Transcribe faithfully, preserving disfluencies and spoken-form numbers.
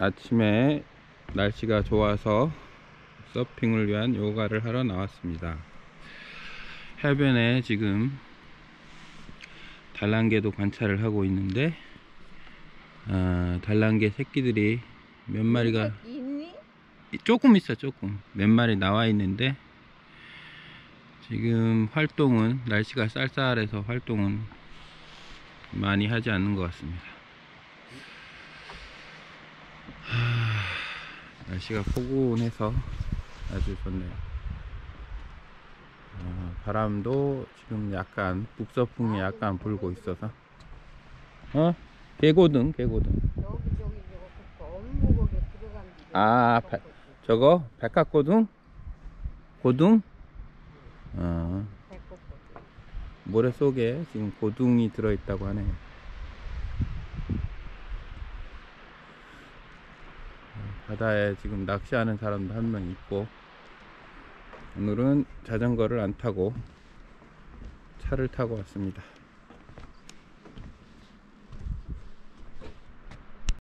아침에 날씨가 좋아서 서핑을 위한 요가를 하러 나왔습니다. 해변에 지금 달랑개도 관찰을 하고 있는데 아, 달랑개 새끼들이 몇 마리가 있니? 조금 있어. 조금 몇 마리 나와 있는데 지금 활동은 날씨가 쌀쌀해서 활동은 많이 하지 않는 것 같습니다. 하, 날씨가 포근해서 아주 좋네요. 어, 바람도 지금 약간 북서풍이 약간 불고 있어서 어? 개고등 개고등 여기 저기 저거 업무거기 들어간 데. 아 배, 저거 백합고등? 고등? 어, 모래 속에 지금 고등이 들어있다고 하네요. 바다에 지금 낚시하는 사람도 한 명 있고, 오늘은 자전거를 안 타고 차를 타고 왔습니다.